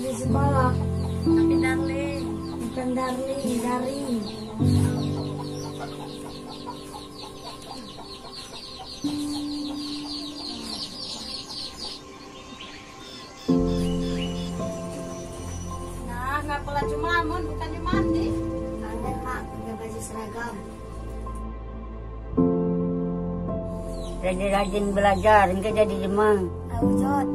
di sekolah. Tapi Darling. Bukan Darling, Daring. Nah, nggak pula cuma amun, bukannya mandi. Ada mak, punya baju seragam. Rajin-rajin belajar, enggak jadi demang. Tahu Jod.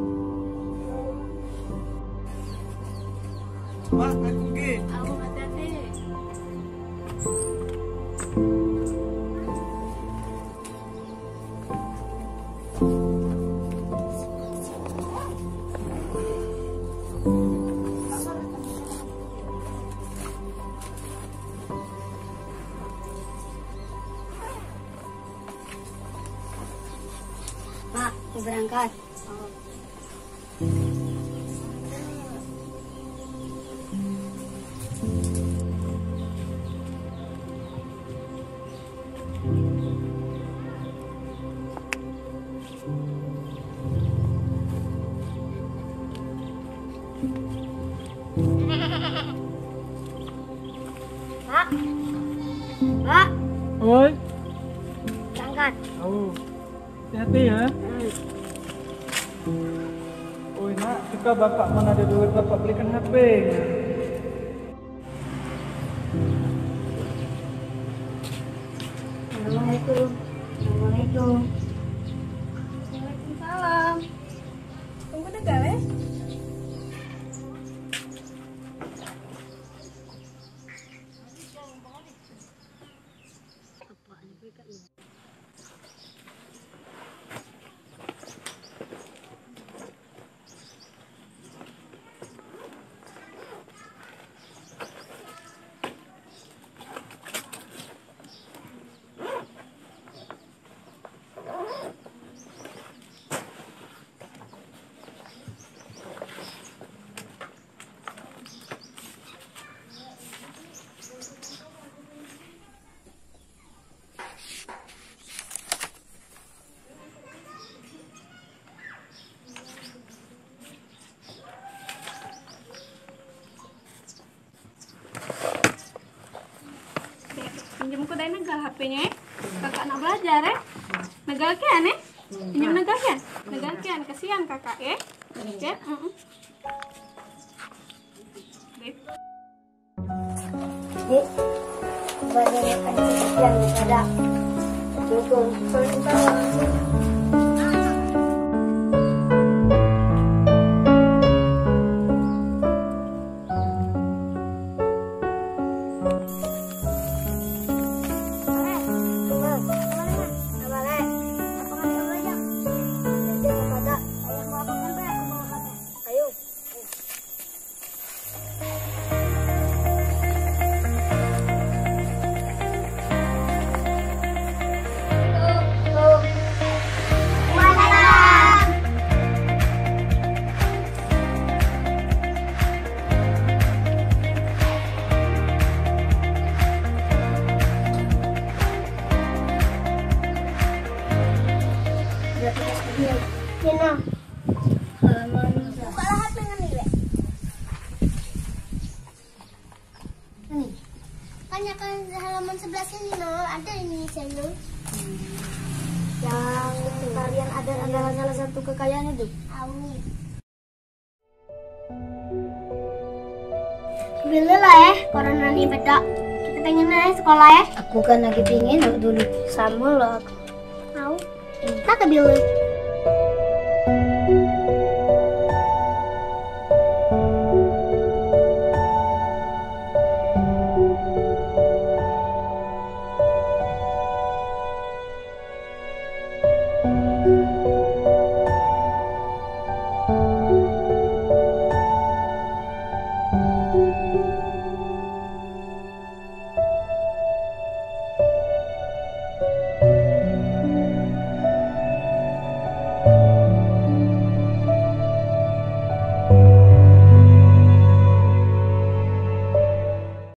Mak, aku pergi. Aku hati-hati. Mak, mau berangkat. Mak, Mak, Oi. berangkat. Oh. Hati-hati ya. Oi nak, jika bapak mana ada duit bapak belikan HP. Assalamualaikum. Assalamualaikum. Waalaikumsalam. Tunggu deh, Gale. Pinjamku dari negal HP-nya ya. Kakak nak belajar ya. Negal kian ya. Pinjam negal kian. Negal kian. Kasihan kakak ya. Ya. Dek. Dik, banyak yang ada. Dukung. Cina. Halaman. Bukalah HP nilai. Ini. Tanyakan halaman 11 ini, no. Ada ini channel. Yang tarian ada adalah salah satu kekayaan itu. Amin. Bila lah corona ini beda. Kita pengen sekolah ya. Aku kan lagi pingin dulu sama lo. Tahu? Tak kebilu.